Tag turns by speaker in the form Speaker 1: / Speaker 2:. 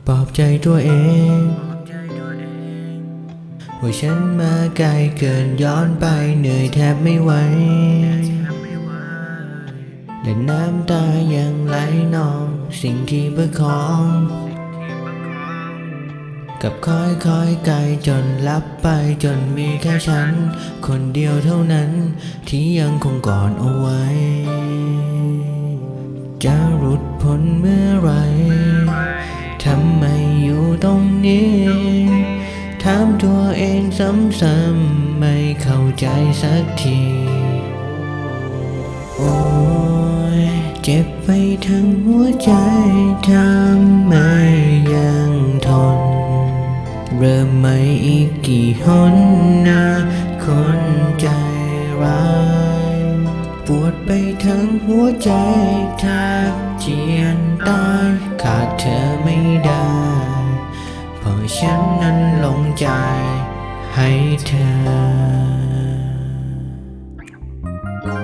Speaker 1: ปลอบใจตัวเองว่าฉันมาไกลเกินย้อนไปเหนื่อยแทบไม่ไหวและน้ำตายังไหลนองสิ่งที่ประคองกับค่อยไกลจนลับไปจนมีแค่ฉันคนเดียวเท่านั้นที่ยังคงกอดเอาไว้จะหลุดพ้นเมื่อไรทำไมอยู่ตรงนี้ถามตัวเองซ้ำๆไม่เข้าใจสักทีโอ้ยเจ็บไปทั้งหัวใจทำไมยังทนเริ่มใหม่อีกกี่หนนะคนใจร้ายปวดไปทั้งหัวใจแทบเจียนตายขาดเธอไม่ได้เพราะฉันนั้นหลงใจให้เธอ